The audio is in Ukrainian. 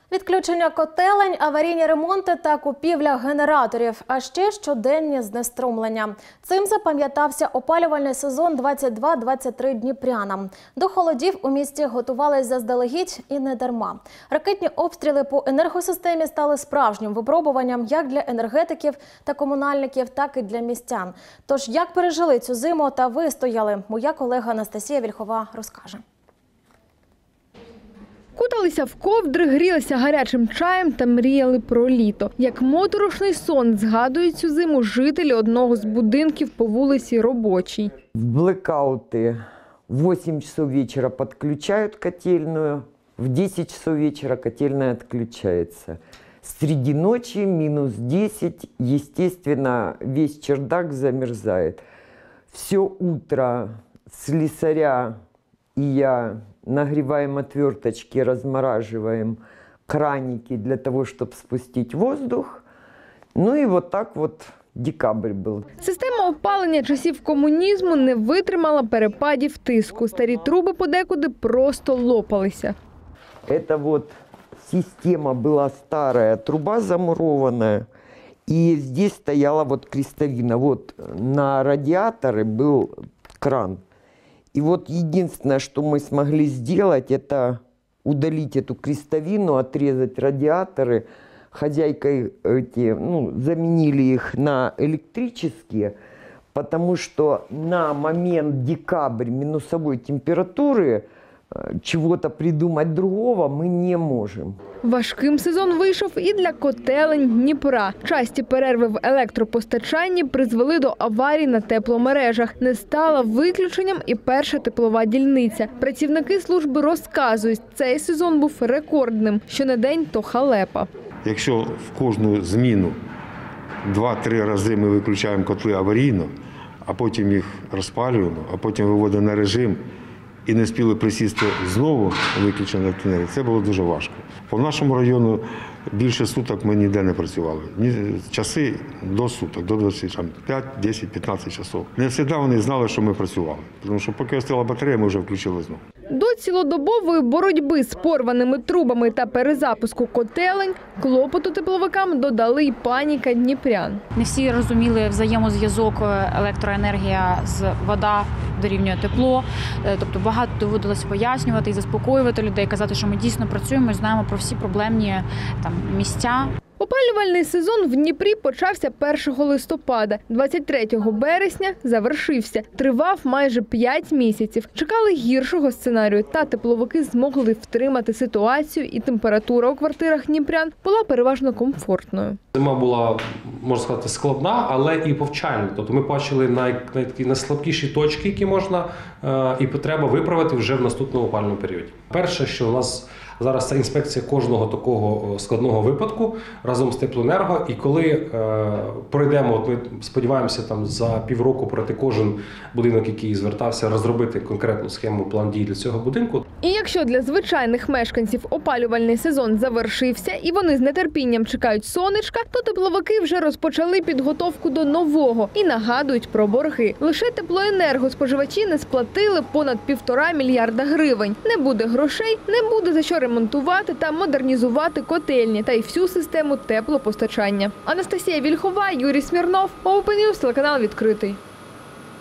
Відключення котелень, аварійні ремонти та купівля генераторів, а ще щоденні знеструмлення. Цим запам'ятався опалювальний сезон 22-23 дніпрянам. До холодів у місті готувались заздалегідь і не дарма. Ракетні обстріли по енергосистемі стали справжнім випробуванням як для енергетиків та комунальників, так і для містян. Тож, як пережили цю зиму та вистояли, моя колега Анастасія Вільхова розкаже. Куталися в ковдри, грілися гарячим чаєм та мріяли про літо. Як моторошний сон згадують цю зиму жителі одного з будинків по вулиці Робочій. В блекауты в 8 часов вечера подключают котельную, в 10 часов вечера котельная отключается. Среди ночи минус 10, естественно, весь чердак замерзает. Все утро слесаря и я нагреваем отверточки, размораживаем краники для того, чтобы спустить воздух. Ну и вот так вот декабрь был. Система опалення часів комунізму не витримала перепадів тиску. Старі труби подекуди просто лопалися. Это вот система была старая, труба замурованная. И здесь стояла вот крестовина. Вот на радиаторы был кран. И вот единственное, что мы смогли сделать, это удалить эту крестовину, отрезать радиаторы. Хозяйкой заменили их на электрические, потому что на момент декабрь минусовой температуры чего-то придумать другого мы не можем. Важким сезон вийшов і для котелень Дніпра. Часті перерви в електропостачанні призвели до аварій на тепломережах. Не стала виключенням і перша теплова дільниця. Працівники служби розказують, цей сезон був рекордним. Щонедень – то халепа. Якщо в кожну зміну 2-3 рази ми виключаємо котли аварійно, а потім їх розпалюємо, а потім виводимо на режим, і не спіли присісти знову виключення електроенергії, це було дуже важко. По нашому району більше суток ми ніде не працювали. Часи до суток, до 25, 10, 15 часов. Не завжди вони знали, що ми працювали, тому що поки остала батарея, ми вже включили знову. До цілодобової боротьби з порваними трубами та перезапуску котелень клопоту тепловикам додали й паніка дніпрян. Не всі розуміли взаємозв'язок електроенергія з вода дорівнює тепло. Тобто багато доводилось пояснювати і заспокоювати людей, казати, що ми дійсно працюємо і знаємо про всі проблемні місця. Опалювальний сезон в Дніпрі почався 1 листопада. 23 березня завершився. Тривав майже 5 місяців. Чекали гіршого сценарію, та тепловики змогли втримати ситуацію, і температура у квартирах дніпрян була переважно комфортною. Зима була, можна сказати, складна, але і повчальна. Тобто ми бачили найслабкіші точки, які можна, і потреба виправити вже в наступному опалювальному періоді. Перше, що у нас зараз це інспекція кожного такого складного випадку разом з теплоенерго. І коли пройдемо, ми сподіваємося, за півроку пройти кожен будинок, який звертався, розробити конкретну схему, план дій для цього будинку. І якщо для звичайних мешканців опалювальний сезон завершився і вони з нетерпінням чекають сонечка, то тепловики вже розпочали підготовку до нового і нагадують про борги. Лише теплоенерго споживачі не сплатили понад 1,5 мільярда гривень. Не буде грошей, не буде за що ремонтувати та модернізувати котельні та й всю систему теплопостачання. Анастасія Вільхова, Юрій Смірнов, Open News, телеканал «Відкритий».